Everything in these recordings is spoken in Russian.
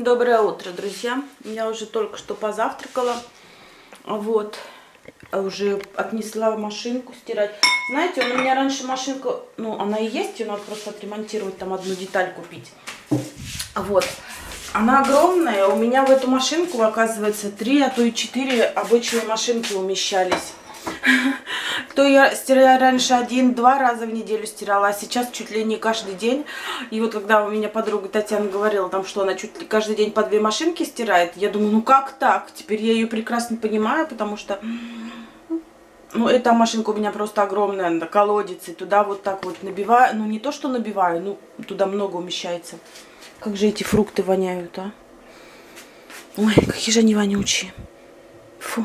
Доброе утро, друзья. Я уже только что позавтракала. Вот. Уже отнесла машинку стирать. Знаете, у меня раньше машинка, ну, она и есть, ее надо просто отремонтировать, там одну деталь купить. Вот. Она огромная. У меня в эту машинку, оказывается, 3, а то и 4 обычные машинки умещались. То я стирала раньше 1-2 раза в неделю стирала, а сейчас чуть ли не каждый день. И вот когда у меня подруга Татьяна говорила, там, что она чуть ли каждый день по 2 машинки стирает, я думаю, ну как так? Теперь я ее прекрасно понимаю, потому что, ну, эта машинка у меня просто огромная, колодец, и туда вот так вот набиваю. Ну, не то, что набиваю, ну, туда много умещается. Как же эти фрукты воняют, а? Ой, какие же они вонючие. Фу.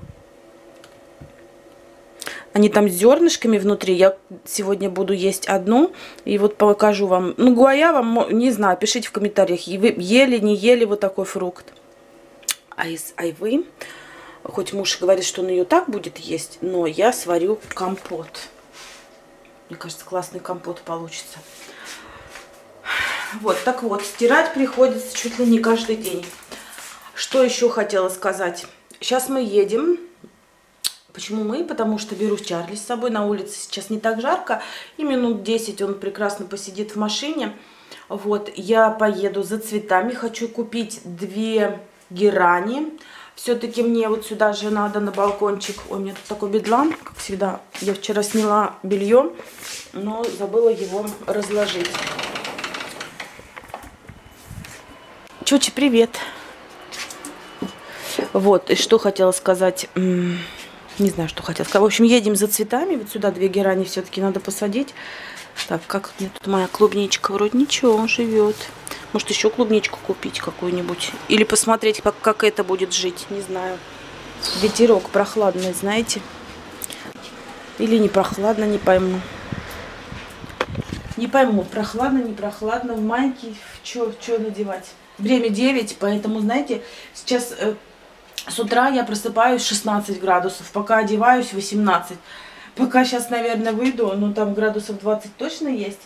Они там с зернышками внутри. Я сегодня буду есть одну. И вот покажу вам. Ну, гуаява, не знаю, пишите в комментариях, вы ели, не ели вот такой фрукт. А из айвы, хоть муж говорит, что он ее так будет есть, но я сварю компот. Мне кажется, классный компот получится. Вот, так вот, стирать приходится чуть ли не каждый день. Что еще хотела сказать? Сейчас мы едем. Почему мы? Потому что беру Чарли с собой. На улице сейчас не так жарко. И минут 10 он прекрасно посидит в машине. Вот, я поеду за цветами. Хочу купить 2 герани. Все-таки мне вот сюда же надо на балкончик. Ой, у меня тут такой бедлам, как всегда. Я вчера сняла белье, но забыла его разложить. Чучи, привет. Вот, и что хотела сказать... Не знаю, что хотела сказать. В общем, едем за цветами. Вот сюда 2 герани все-таки надо посадить. Так, как мне тут моя клубничка? Вроде ничего, живет. Может, еще клубничку купить какую-нибудь? Или посмотреть, как это будет жить. Не знаю. Ветерок прохладный, знаете. Или не прохладно, не пойму. Не пойму, прохладно, не прохладно. В майке что надевать? Время 9, поэтому, знаете, сейчас... С утра я просыпаюсь 16 градусов, пока одеваюсь 18. Пока сейчас, наверное, выйду, ну там градусов 20 точно есть.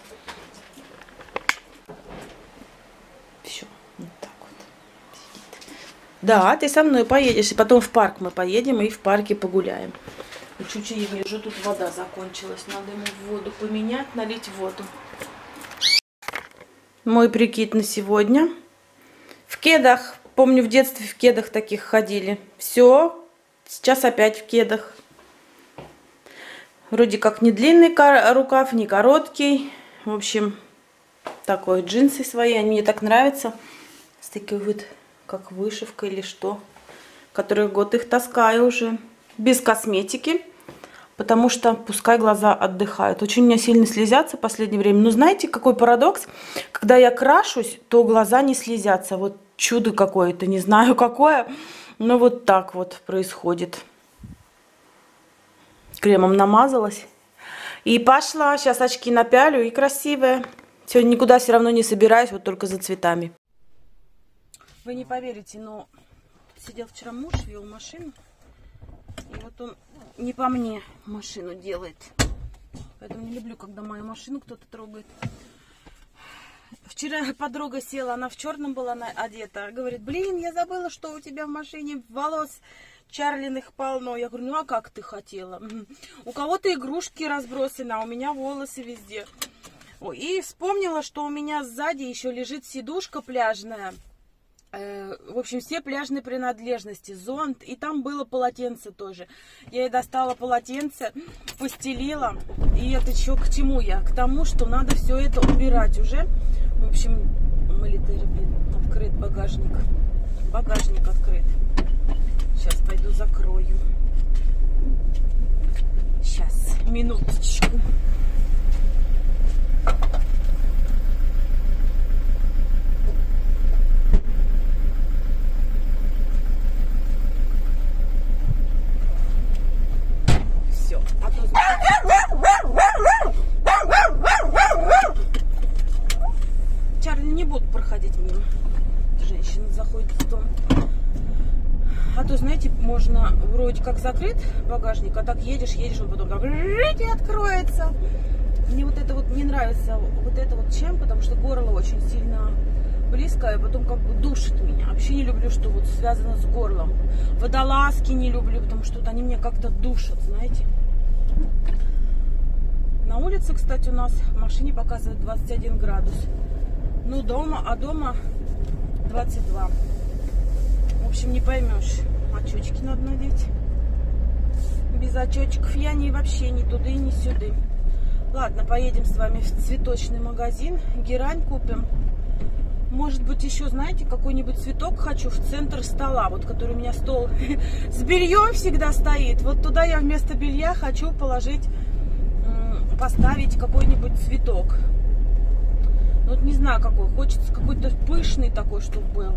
Все, вот так вот сидит. Да, ты со мной поедешь, и потом в парк мы поедем и в парке погуляем. Чуть-чуть я вижу, тут вода закончилась, надо ему воду поменять, налить воду. Мой прикид на сегодня. В кедах. Помню, в детстве в кедах таких ходили. Все, сейчас опять в кедах. Вроде как не длинный рукав, не короткий. В общем, такой джинсы свои. Они мне так нравятся. С такой вот, как вышивка или что. Который год их таскаю уже. Без косметики. Потому что пускай глаза отдыхают. Очень у меня сильно слезятся в последнее время. Но знаете, какой парадокс? Когда я крашусь, то глаза не слезятся. Вот чудо какое-то, не знаю какое. Но вот так вот происходит. Кремом намазалась. И пошла. Сейчас очки напялю и красивая. Сегодня никуда все равно не собираюсь, вот только за цветами. Вы не поверите, но сидел вчера муж, вел машину. И вот он не по мне машину делает. Поэтому не люблю, когда мою машину кто-то трогает. Вчера подруга села, она в черном была одета. Говорит, блин, я забыла, что у тебя в машине волос Чарлиных полно. Я говорю, ну а как ты хотела? У кого-то игрушки разбросаны, а у меня волосы везде. И вспомнила, что у меня сзади еще лежит сидушка пляжная. В общем, все пляжные принадлежности, зонт, и там было полотенце тоже. Я ей достала полотенце, постелила. И это что, к чему я? К тому, что надо все это убирать уже. В общем, открыт багажник. Багажник открыт. Сейчас пойду закрою. Сейчас, минуточку. Чарли не будут проходить мимо. Женщина заходит в дом. А то, знаете, можно вроде как закрыт багажник, а так едешь, он потом так и откроется. Мне вот это вот не нравится, вот это вот чем, потому что горло очень сильно близко, и потом как бы душит меня. Вообще не люблю, что вот связано с горлом. Водолазки не люблю, потому что вот они меня как-то душат, знаете. На улице, кстати, у нас в машине показывает 21 градус. Ну, дома 22. В общем, не поймешь. Очечки надо надеть. Без очечков я вообще ни туда и ни сюда. Ладно, поедем с вами в цветочный магазин. Герань купим. Может быть, еще, знаете, какой-нибудь цветок хочу в центр стола. Вот, который у меня стол с бельем всегда стоит. Вот туда я вместо белья хочу поставить какой-нибудь цветок. Вот не знаю какой. Хочется какой-то пышный такой, чтобы был.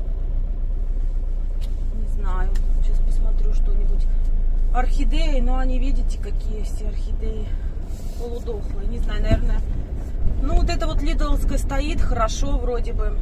Не знаю. Сейчас посмотрю что-нибудь. Орхидеи, но они, видите, какие все орхидеи полудохлые. Не знаю, наверное. Ну, вот это вот лидовская стоит хорошо вроде бы.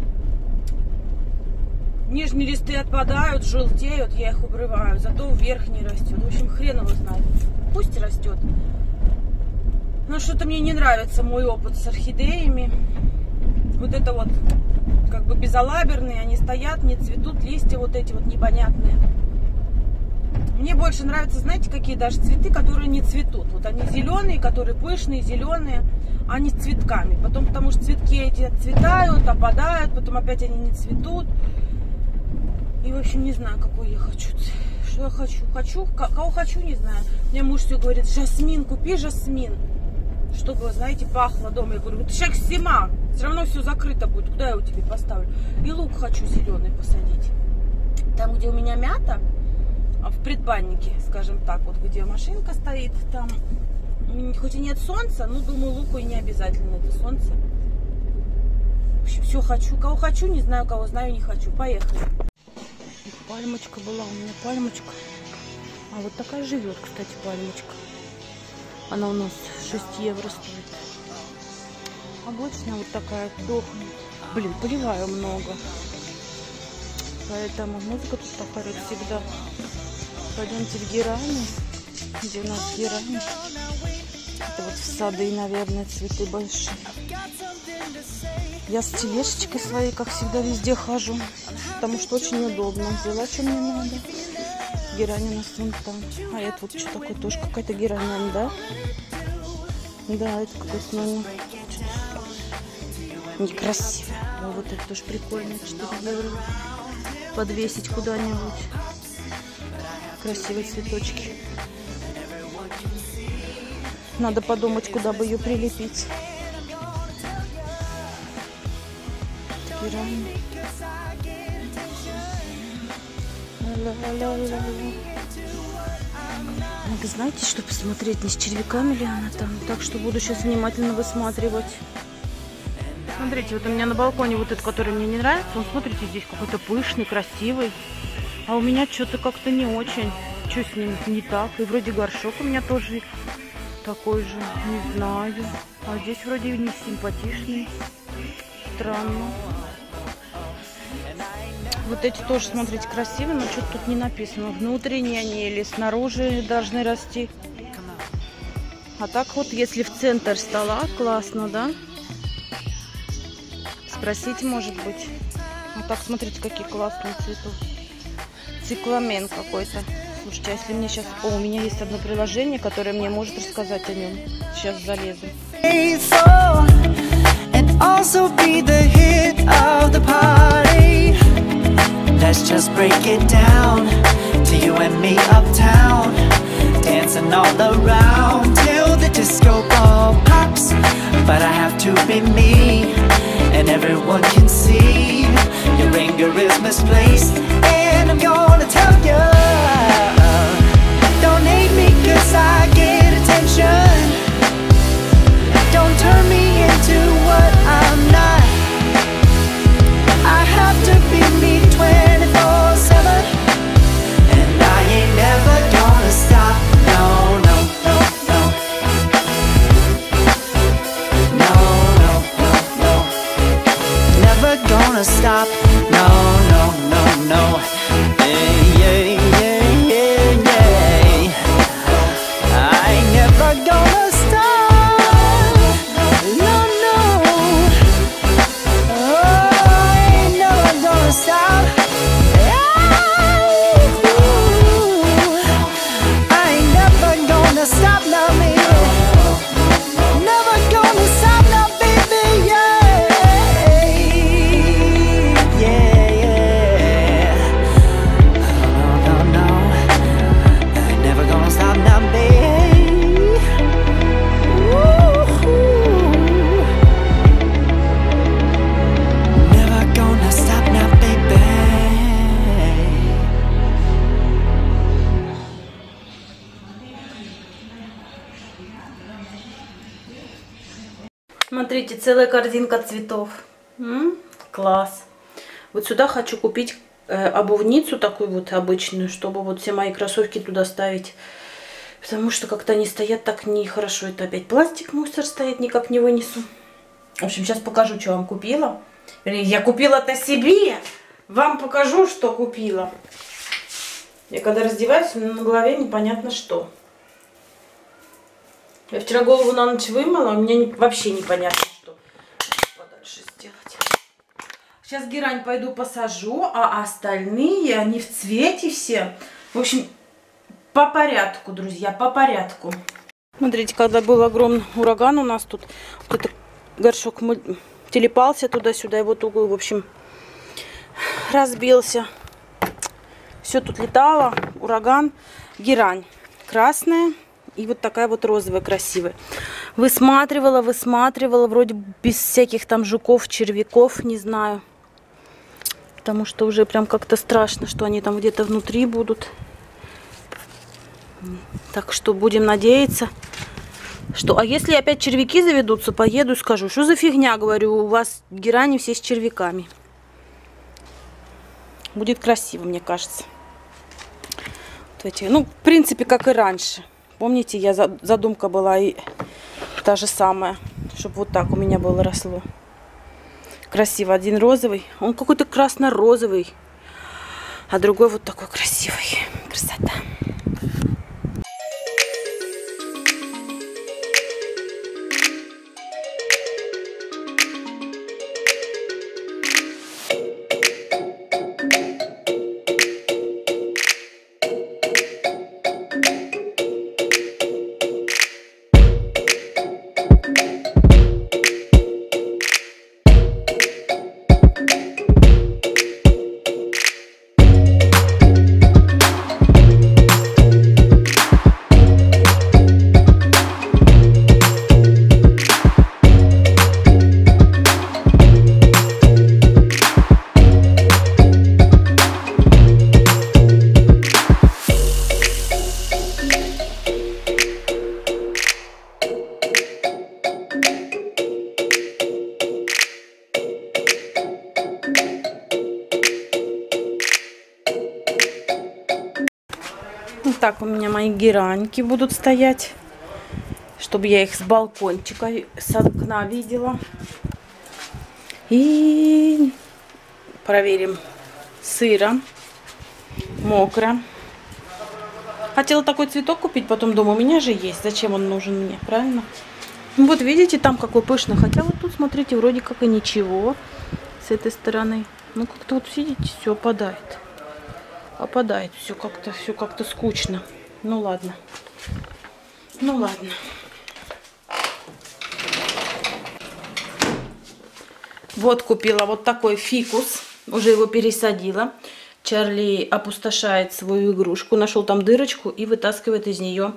Нижние листы отпадают, желтеют, я их обрываю. Зато верхний растет. В общем, хрен его знает. Пусть растет. Но что-то мне не нравится мой опыт с орхидеями. Вот это вот как бы безалаберные, они стоят, не цветут, листья вот эти вот непонятные. Мне больше нравятся, знаете, какие даже цветы, которые не цветут. Вот они зеленые, которые пышные, зеленые, они с цветками. Потом, потому что цветки эти отцветают, опадают, потом опять они не цветут. И, в общем, не знаю, какой я хочу. Что я хочу? Кого хочу, не знаю. Мне муж все говорит: жасмин, купи жасмин. Чтобы, знаете, пахло дома. Я говорю: вот сейчас зима, все равно все закрыто будет. Куда я его тебе поставлю? И лук хочу зеленый посадить. Там, где у меня мята, в предбаннике, скажем так, вот где машинка стоит, там хоть и нет солнца, но думаю, луку и не обязательно это солнце. В общем, все хочу. Кого хочу, не знаю, кого знаю, не хочу. Поехали. Пальмочка была у меня, пальмочка. А вот такая живет, кстати, пальмочка. Она у нас 6 евро стоит. Обычная вот такая дохнет. Блин, поливаю много. Поэтому музыка тут такая всегда. Пойдемте в герани. Где у нас герани? Это вот в сады, наверное, цветы большие. Я с тележечкой своей, как всегда, везде хожу. Потому что очень удобно. Взяла, что мне надо. Герань у нас вон там. А это вот что такое? Тоже какая-то герань, да? Да, это какой-то, наверное, некрасиво. А вот это тоже прикольно. 4 евро. Подвесить куда-нибудь. Красивые цветочки. Надо подумать, куда бы ее прилепить. Герань. Надо, знаете, что посмотреть, не с червяками ли она там. Так что буду сейчас внимательно высматривать. Смотрите, вот у меня на балконе вот этот, который мне не нравится. Он, смотрите, здесь какой-то пышный, красивый. А у меня что-то как-то не очень. Что с ним не так? И вроде горшок у меня тоже такой же. Не знаю. А здесь вроде не симпатичный. Странно. Вот эти тоже, смотрите, красивые, но что-то тут не написано. Внутренние они или снаружи должны расти. А так вот, если в центр стола, классно, да? Спросите, может быть. А так, смотрите, какие классные цветы. Цикламен какой-то. Слушайте, а если мне сейчас... О, у меня есть одно приложение, которое мне может рассказать о нем. Сейчас залезу. Let's just break it down to you and me uptown, dancing all around till the disco ball pops. But I have to be me, and everyone can see your anger is misplaced. And I'm gonna tell you, don't hate me 'cause I get attention. Don't turn me into what I'm not. I have to be me 24/7, and I ain't never gonna stop. No, no, no, no. No, no, no, no. Never gonna stop. No, no, no, no. Смотрите, целая корзинка цветов. Класс. Вот сюда хочу купить обувницу такую вот обычную, чтобы вот все мои кроссовки туда ставить. Потому что как-то они стоят так нехорошо. Это опять пластик, мусор стоит, никак не вынесу. В общем, сейчас покажу, что вам купила. Вернее, я купила-то себе. Вам покажу, что купила. Я когда раздеваюсь, у меня на голове непонятно что. Я вчера голову на ночь вымыла, у меня вообще непонятно что. Подальше сделать. Сейчас герань пойду посажу, а остальные, они в цвете все. В общем, по порядку, друзья, по порядку. Смотрите, когда был огромный ураган у нас тут, вот этот горшок телепался туда-сюда, и вот угол, в общем, разбился. Все тут летало, ураган, герань красная и вот такая вот розовая красивая. Высматривала, вроде без всяких там жуков, червяков, не знаю. Потому что уже прям как-то страшно, что они там где-то внутри будут. Так что будем надеяться, что... А если опять червяки заведутся, поеду и скажу, что за фигня, говорю, у вас герани все с червяками. Будет красиво, мне кажется. Вот эти, ну, в принципе, как и раньше. Помните, задумка была и та же самая, чтобы вот так у меня было росло. Красиво. Один розовый, он какой-то красно-розовый, а другой вот такой красивый. Красота. Вот так у меня мои гераньки будут стоять, чтобы я их с балкончика, с окна видела. И проверим. Сыро, мокро. Хотела такой цветок купить, потом думаю, у меня же есть. Зачем он нужен мне, правильно? Ну, вот видите, там какой пышный. Хотя вот тут, смотрите, вроде как и ничего с этой стороны. Ну, как-то вот, видите, все опадает. Опадает все как-то скучно. Ну ладно. Ну ладно. Вот купила вот такой фикус. Уже его пересадила. Чарли опустошает свою игрушку. Нашел там дырочку и вытаскивает из нее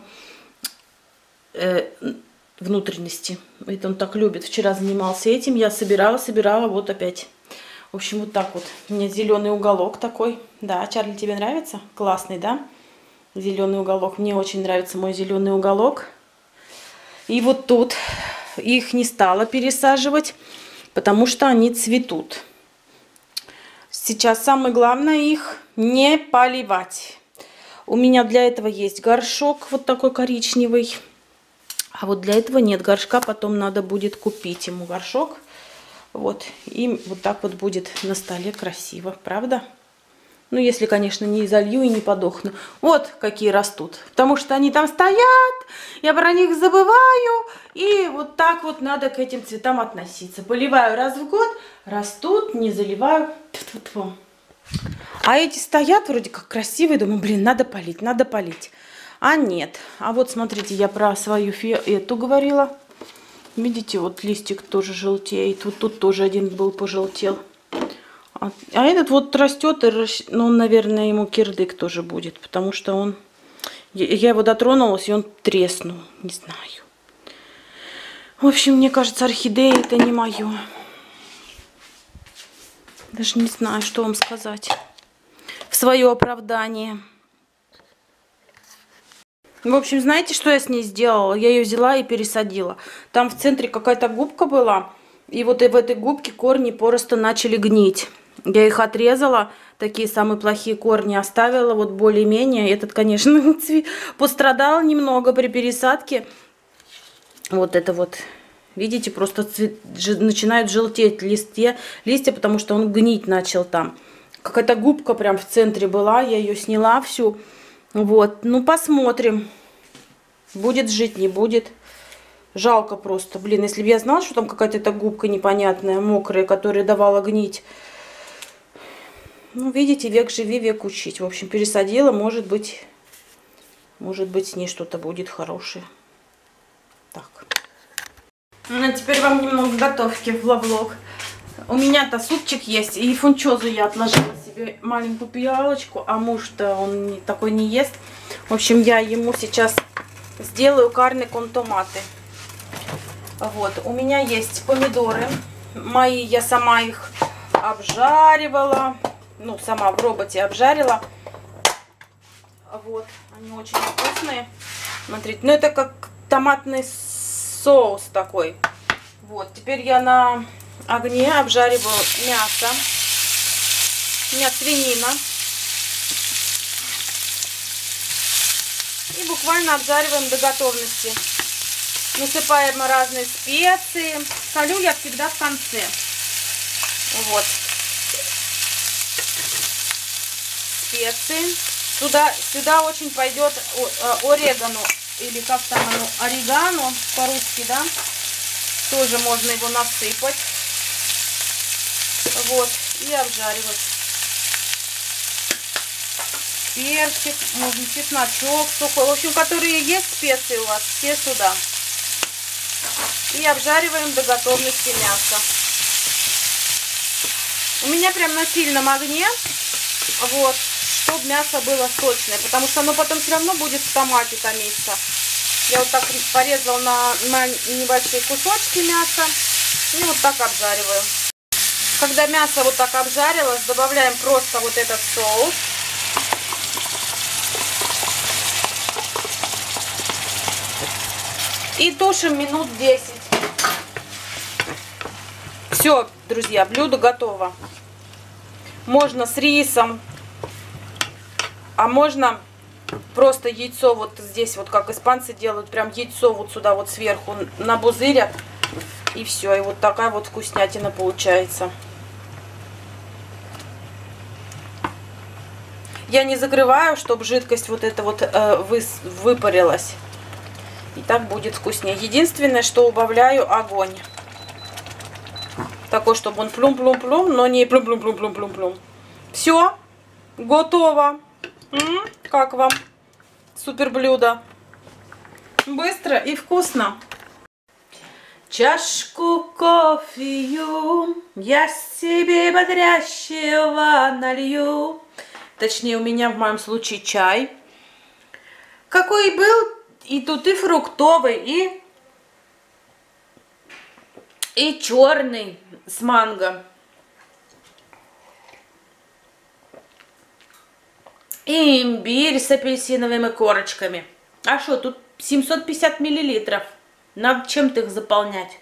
внутренности. Это он так любит. Вчера занимался этим. Я собирала. Вот опять. В общем, вот так вот. У меня зеленый уголок такой. Да, Чарли, тебе нравится? Классный, да? Зеленый уголок. Мне очень нравится мой зеленый уголок. И вот тут их не стала пересаживать, потому что они цветут. Сейчас самое главное их не поливать. У меня для этого есть горшок вот такой коричневый. А вот для этого нет горшка. Потом надо будет купить ему горшок. Вот, и вот так вот будет на столе красиво, правда? Ну, если, конечно, не залью и не подохну. Вот какие растут. Потому что они там стоят, я про них забываю. И вот так вот надо к этим цветам относиться. Поливаю раз в год, растут, не заливаю. Тьфу-тьфу-тьфу. А эти стоят вроде как красивые. Думаю, блин, надо полить, надо полить. А нет. А вот смотрите, я про свою эту говорила. Видите, вот листик тоже желтеет. Вот тут тоже один был пожелтел. А этот вот растет, ну, наверное, ему кирдык тоже будет. Потому что он... Я его дотронулась, и он треснул. Не знаю. В общем, мне кажется, орхидея это не мое. Даже не знаю, что вам сказать. В свое оправдание. В общем, знаете, что я с ней сделала? Я ее взяла и пересадила. Там в центре какая-то губка была. И вот и в этой губке корни просто начали гнить. Я их отрезала. Такие самые плохие корни оставила. Вот более-менее. Этот, конечно, пострадал немного при пересадке. Вот это вот. Видите, просто начинают желтеть листья, потому что он гнить начал там. Какая-то губка прям в центре была. Я ее сняла всю. Вот, ну посмотрим. Будет жить, не будет. Жалко просто. Блин, если бы я знала, что там какая-то эта губка непонятная, мокрая, которая давала гнить. Ну, видите, век живи, век учить. В общем, пересадила, может быть, с ней что-то будет хорошее. Так. Ну, а теперь вам немного готовки в влог. У меня-то супчик есть, и фунчозу я отложила себе маленькую пиалочку, а муж-то он такой не ест. В общем, я ему сейчас сделаю карне кон томаты. Вот, у меня есть помидоры мои, я сама их обжаривала, ну, сама в роботе обжарила. Вот, они очень вкусные. Смотрите, ну это как томатный соус такой. Вот, теперь я на огне обжариваю мясо. У меня свинина. И буквально обжариваем до готовности. Насыпаем разные специи. Солю я всегда в конце. Вот. Специи. Сюда очень пойдет орегано. Или как там оно, орегано по-русски, да? Тоже можно его насыпать. Вот. И обжаривать. Перчик, можно чесночок сухой. В общем, которые есть специи у вас, все сюда. И обжариваем до готовности мяса. У меня прям на сильном огне. Вот. Чтобы мясо было сочное. Потому что оно потом все равно будет в томате томиться. Я вот так порезала на небольшие кусочки мяса. И вот так обжариваю. Когда мясо вот так обжарилось, добавляем просто вот этот соус. И тушим минут 10. Все, друзья, блюдо готово. Можно с рисом, а можно просто яйцо вот здесь, вот как испанцы делают, прям яйцо вот сюда вот сверху набузырят. И все, и вот такая вот вкуснятина получается. Я не закрываю, чтобы жидкость вот эта вот выпарилась. И так будет вкуснее. Единственное, что убавляю огонь. Такой, чтобы он плюм-плюм-плюм, но не плюм-плюм-плюм-плюм-плюм-плюм. Все, готово. Как вам? Супер блюдо. Быстро и вкусно. Чашку кофею я себе бодрящего налью. Точнее, у меня в моем случае чай. Какой был, и тут и фруктовый, и черный с манго. И имбирь с апельсиновыми корочками. А что, тут 750 миллилитров. Надо чем-то их заполнять.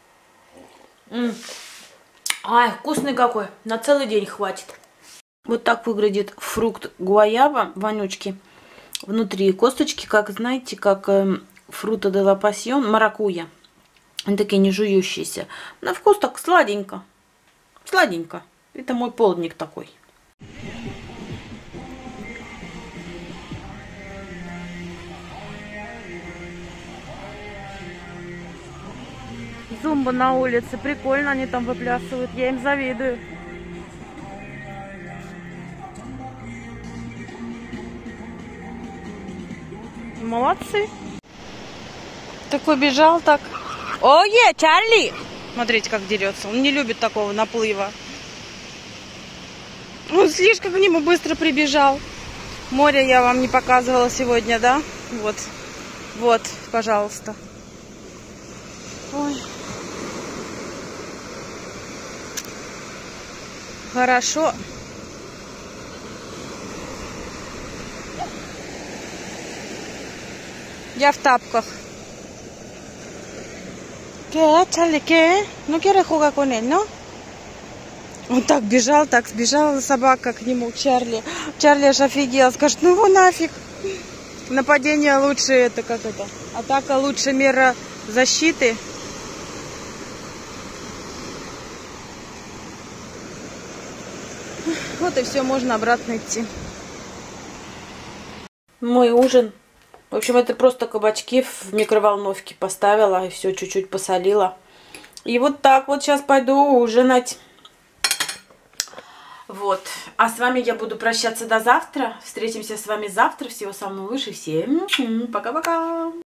Ай, вкусный какой. На целый день хватит. Вот так выглядит фрукт гуаява, вонючки. Внутри косточки, как знаете, как фруто де ла пасьон, маракуйя. Они такие не жующиеся. На вкус так сладенько. Сладенько. Это мой полдник такой. Зумба на улице. Прикольно они там выплясывают. Я им завидую. Молодцы. Такой бежал так. Ое, Чарли! Смотрите, как дерется. Он не любит такого наплыва. Он слишком к нему быстро прибежал. Море я вам не показывала сегодня, да? Вот. Вот, пожалуйста. Ой. Хорошо. Я в тапках. Чарли, ну керехуга конель, ну? Он так бежал, так сбежала собака к нему, Чарли. Чарли аж офигел, скажет, ну его нафиг. Нападение лучше, это как это? Атака лучше мера защиты. Вот и все, можно обратно идти. Мой ужин. В общем, это просто кабачки в микроволновке поставила и все, чуть-чуть посолила. И вот так вот сейчас пойду ужинать. Вот. А с вами я буду прощаться до завтра. Встретимся с вами завтра. Всего самого лучшего. Всем пока-пока.